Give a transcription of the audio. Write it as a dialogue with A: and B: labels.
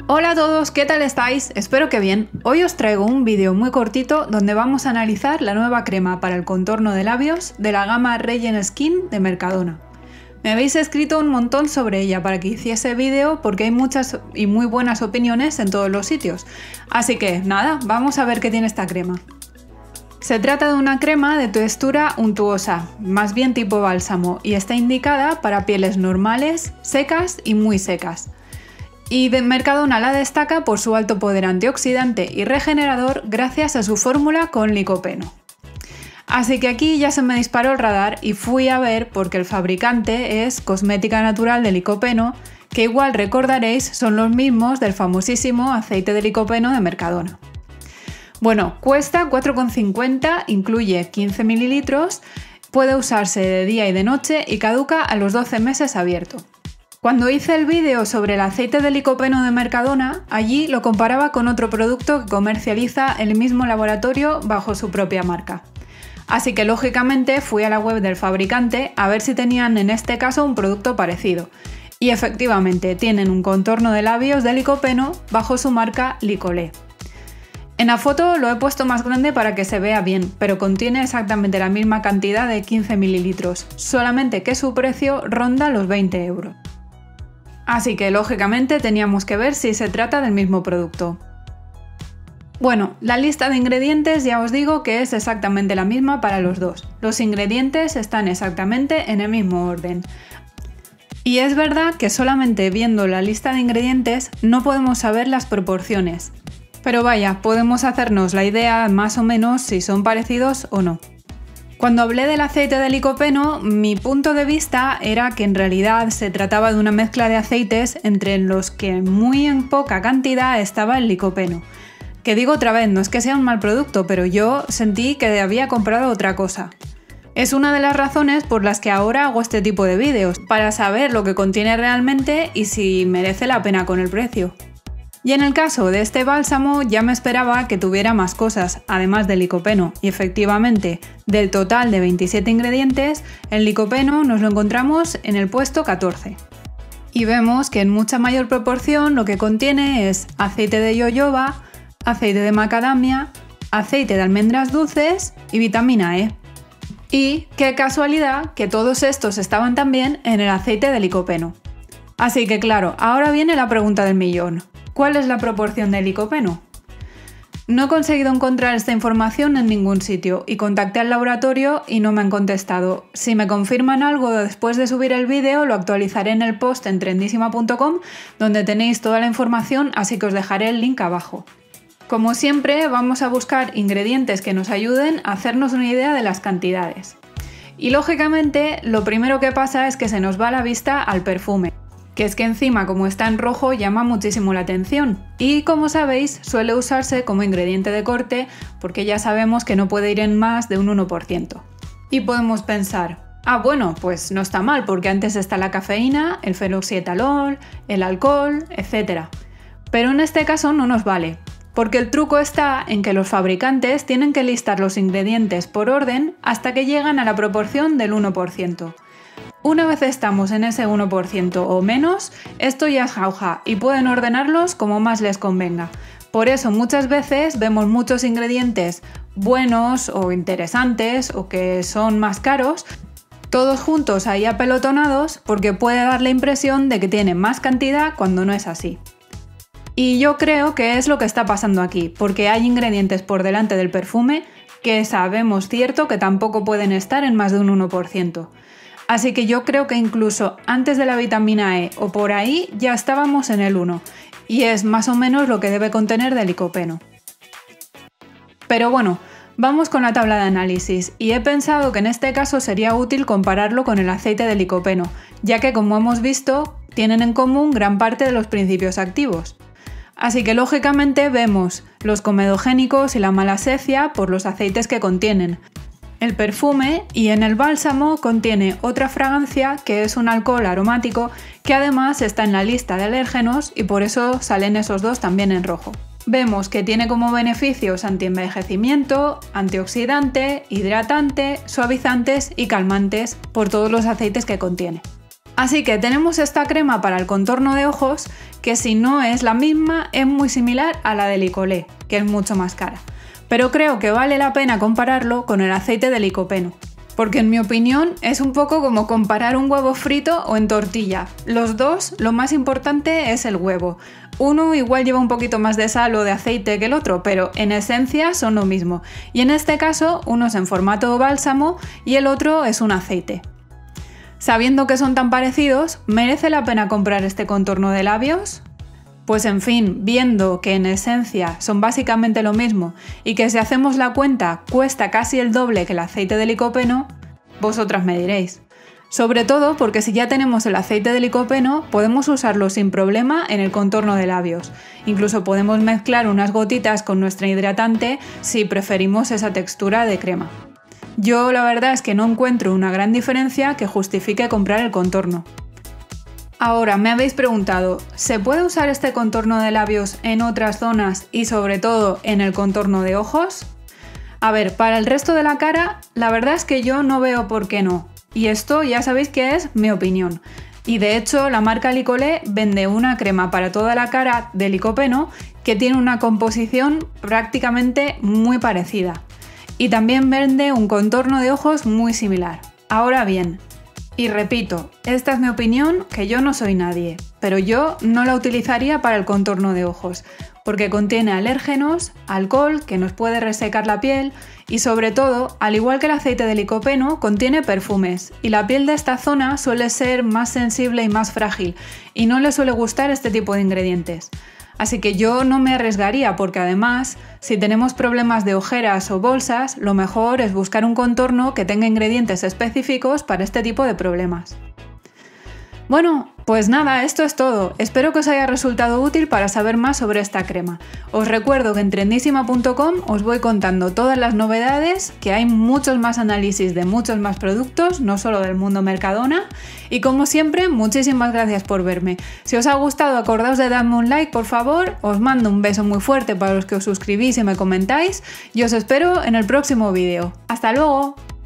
A: Hola a todos, ¿qué tal estáis? Espero que bien. Hoy os traigo un vídeo muy cortito donde vamos a analizar la nueva crema para el contorno de labios de la gama Regen Skin de Mercadona. Me habéis escrito un montón sobre ella para que hiciese vídeo porque hay muchas y muy buenas opiniones en todos los sitios. Así que nada, vamos a ver qué tiene esta crema. Se trata de una crema de textura untuosa, más bien tipo bálsamo, y está indicada para pieles normales, secas y muy secas. Y de Mercadona la destaca por su alto poder antioxidante y regenerador gracias a su fórmula con licopeno. Así que aquí ya se me disparó el radar y fui a ver porque el fabricante es Cosmética Natural de Licopeno, que igual recordaréis son los mismos del famosísimo aceite de licopeno de Mercadona. Bueno, cuesta 4,50, incluye 15 ml, puede usarse de día y de noche y caduca a los 12 meses abierto. Cuando hice el vídeo sobre el aceite de licopeno de Mercadona, allí lo comparaba con otro producto que comercializa el mismo laboratorio bajo su propia marca. Así que lógicamente fui a la web del fabricante a ver si tenían en este caso un producto parecido. Y efectivamente tienen un contorno de labios de licopeno bajo su marca Licolé. En la foto lo he puesto más grande para que se vea bien, pero contiene exactamente la misma cantidad de 15 ml, solamente que su precio ronda los 20 euros. Así que lógicamente teníamos que ver si se trata del mismo producto. Bueno, la lista de ingredientes ya os digo que es exactamente la misma para los dos. Los ingredientes están exactamente en el mismo orden. Y es verdad que solamente viendo la lista de ingredientes no podemos saber las proporciones. Pero vaya, podemos hacernos la idea más o menos si son parecidos o no. Cuando hablé del aceite de licopeno, mi punto de vista era que en realidad se trataba de una mezcla de aceites entre los que muy en poca cantidad estaba el licopeno. Que digo otra vez, no es que sea un mal producto, pero yo sentí que había comprado otra cosa. Es una de las razones por las que ahora hago este tipo de vídeos, para saber lo que contiene realmente y si merece la pena con el precio. Y en el caso de este bálsamo ya me esperaba que tuviera más cosas, además del licopeno, y efectivamente, del total de 27 ingredientes, el licopeno nos lo encontramos en el puesto 14. Y vemos que en mucha mayor proporción lo que contiene es aceite de jojoba, aceite de macadamia, aceite de almendras dulces y vitamina E. Y qué casualidad que todos estos estaban también en el aceite de licopeno. Así que claro, ahora viene la pregunta del millón. ¿Cuál es la proporción de licopeno? No he conseguido encontrar esta información en ningún sitio y contacté al laboratorio y no me han contestado. Si me confirman algo después de subir el vídeo, lo actualizaré en el post en trendissima.com, donde tenéis toda la información, así que os dejaré el link abajo. Como siempre, vamos a buscar ingredientes que nos ayuden a hacernos una idea de las cantidades. Y lógicamente, lo primero que pasa es que se nos va la vista al perfume, que es que encima, como está en rojo, llama muchísimo la atención. Y como sabéis, suele usarse como ingrediente de corte porque ya sabemos que no puede ir en más de un 1%. Y podemos pensar, bueno, pues no está mal porque antes está la cafeína, el fenoxietalol, el alcohol, etc. Pero en este caso no nos vale, porque el truco está en que los fabricantes tienen que listar los ingredientes por orden hasta que llegan a la proporción del 1%. Una vez estamos en ese 1% o menos, esto ya es jauja y pueden ordenarlos como más les convenga. Por eso muchas veces vemos muchos ingredientes buenos o interesantes o que son más caros, todos juntos ahí apelotonados porque puede dar la impresión de que tienen más cantidad cuando no es así. Y yo creo que es lo que está pasando aquí, porque hay ingredientes por delante del perfume que sabemos cierto que tampoco pueden estar en más de un 1%. Así que yo creo que incluso antes de la vitamina E o por ahí ya estábamos en el 1, y es más o menos lo que debe contener de licopeno. Pero bueno, vamos con la tabla de análisis, y he pensado que en este caso sería útil compararlo con el aceite de licopeno, ya que como hemos visto, tienen en común gran parte de los principios activos. Así que lógicamente vemos los comedogénicos y la malacesia por los aceites que contienen. El perfume, y en el bálsamo contiene otra fragancia que es un alcohol aromático que además está en la lista de alérgenos y por eso salen esos dos también en rojo. Vemos que tiene como beneficios antienvejecimiento, antioxidante, hidratante, suavizantes y calmantes por todos los aceites que contiene. Así que tenemos esta crema para el contorno de ojos que, si no es la misma, es muy similar a la de Licolé, que es mucho más cara. Pero creo que vale la pena compararlo con el aceite de licopeno, porque en mi opinión es un poco como comparar un huevo frito o en tortilla. Los dos, lo más importante es el huevo. Uno igual lleva un poquito más de sal o de aceite que el otro, pero en esencia son lo mismo. Y en este caso, uno es en formato bálsamo y el otro es un aceite. Sabiendo que son tan parecidos, ¿merece la pena comprar este contorno de labios? Pues en fin, viendo que en esencia son básicamente lo mismo y que si hacemos la cuenta cuesta casi el doble que el aceite de licopeno, vosotras me diréis. Sobre todo porque si ya tenemos el aceite de licopeno podemos usarlo sin problema en el contorno de labios. Incluso podemos mezclar unas gotitas con nuestra hidratante si preferimos esa textura de crema. Yo la verdad es que no encuentro una gran diferencia que justifique comprar el contorno. Ahora, me habéis preguntado, ¿se puede usar este contorno de labios en otras zonas y sobre todo en el contorno de ojos? A ver, para el resto de la cara, la verdad es que yo no veo por qué no. Y esto ya sabéis que es mi opinión. Y de hecho, la marca Licolé vende una crema para toda la cara de licopeno que tiene una composición prácticamente muy parecida. Y también vende un contorno de ojos muy similar. Ahora bien, y repito, esta es mi opinión, que yo no soy nadie, pero yo no la utilizaría para el contorno de ojos, porque contiene alérgenos, alcohol que nos puede resecar la piel y sobre todo, al igual que el aceite de licopeno, contiene perfumes y la piel de esta zona suele ser más sensible y más frágil y no le suele gustar este tipo de ingredientes. Así que yo no me arriesgaría porque además, si tenemos problemas de ojeras o bolsas, lo mejor es buscar un contorno que tenga ingredientes específicos para este tipo de problemas. Bueno, pues nada, esto es todo. Espero que os haya resultado útil para saber más sobre esta crema. Os recuerdo que en trendissima.com os voy contando todas las novedades, que hay muchos más análisis de muchos más productos, no solo del mundo Mercadona. Y como siempre, muchísimas gracias por verme. Si os ha gustado, acordaos de darme un like, por favor. Os mando un beso muy fuerte para los que os suscribís y me comentáis. Y os espero en el próximo vídeo. ¡Hasta luego!